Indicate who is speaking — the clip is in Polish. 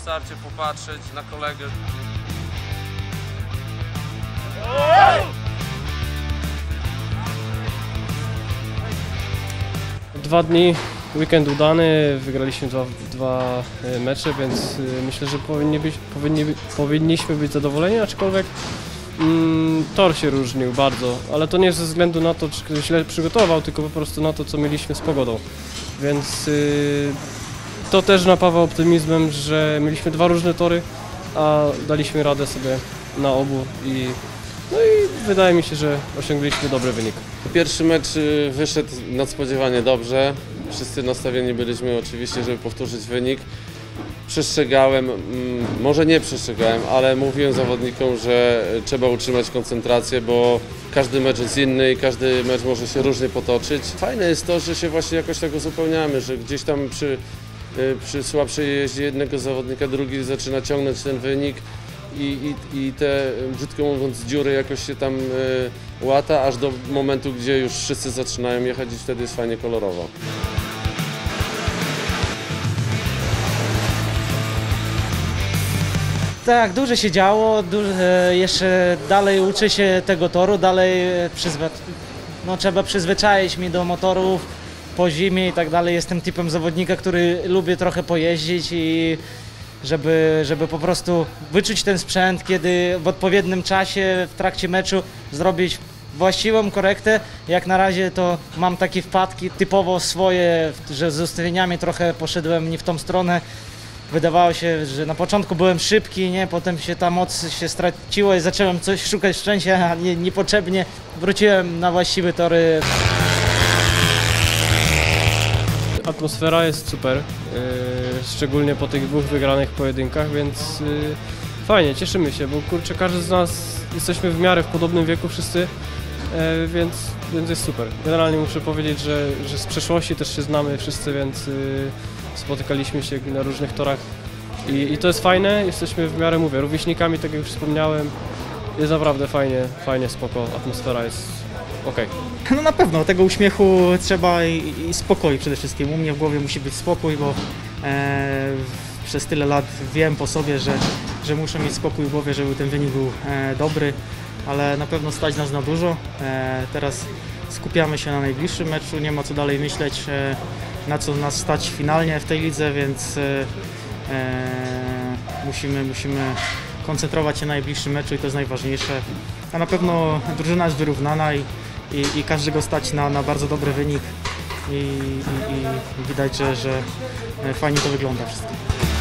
Speaker 1: starcie popatrzeć na kolegę.
Speaker 2: 2 dni, weekend udany, wygraliśmy dwa mecze, więc myślę, że powinniśmy być zadowoleni, aczkolwiek tor się różnił bardzo, ale to nie ze względu na to, czy ktoś źle przygotował, tylko po prostu na to, co mieliśmy z pogodą. Więc to też napawa optymizmem, że mieliśmy 2 różne tory, a daliśmy radę sobie na obu i wydaje mi się, że osiągnęliśmy dobry wynik.
Speaker 1: Pierwszy mecz wyszedł nadspodziewanie dobrze. Wszyscy nastawieni byliśmy oczywiście, żeby powtórzyć wynik. Przestrzegałem, może nie przestrzegałem, ale mówiłem zawodnikom, że trzeba utrzymać koncentrację, bo każdy mecz jest inny i każdy mecz może się różnie potoczyć. Fajne jest to, że się właśnie jakoś tak uzupełniamy, że gdzieś tam przy słabszej jeździe jednego zawodnika drugi zaczyna ciągnąć ten wynik i te, brzydko mówiąc, dziury jakoś się tam łata, aż do momentu, gdzie już wszyscy zaczynają jechać i wtedy jest fajnie kolorowo.
Speaker 3: Tak, dużo się działo, jeszcze dalej uczę się tego toru, dalej trzeba przyzwyczaić mnie do motorów po zimie i tak dalej. Jestem typem zawodnika, który lubi trochę pojeździć i żeby po prostu wyczuć ten sprzęt, kiedy w odpowiednim czasie w trakcie meczu zrobić właściwą korektę. Jak na razie to mam takie wpadki typowo swoje, że z ustawieniami trochę poszedłem nie w tą stronę. Wydawało się, że na początku byłem szybki, nie? Potem się ta moc się straciła i zacząłem coś szukać szczęścia, a niepotrzebnie wróciłem na właściwe tory.
Speaker 2: Atmosfera jest super, szczególnie po tych 2 wygranych pojedynkach, więc fajnie, cieszymy się, bo kurczę, każdy z nas jesteśmy w miarę w podobnym wieku wszyscy, więc jest super. Generalnie muszę powiedzieć, że z przeszłości też się znamy wszyscy, więc spotykaliśmy się na różnych torach i to jest fajne, jesteśmy w miarę, mówię, rówieśnikami, tak jak już wspomniałem, jest naprawdę fajnie, spoko, atmosfera jest okej.
Speaker 4: No na pewno, tego uśmiechu trzeba i spokoju przede wszystkim. U mnie w głowie musi być spokój, bo przez tyle lat wiem po sobie, że muszę mieć spokój w głowie, żeby ten wynik był dobry, ale na pewno stać nas na dużo. Teraz skupiamy się na najbliższym meczu, nie ma co dalej myśleć, na co nas stać finalnie w tej lidze, więc musimy koncentrować się na najbliższym meczu i to jest najważniejsze. A na pewno drużyna jest wyrównana i każdego stać na bardzo dobry wynik i widać, że fajnie to wygląda wszystko.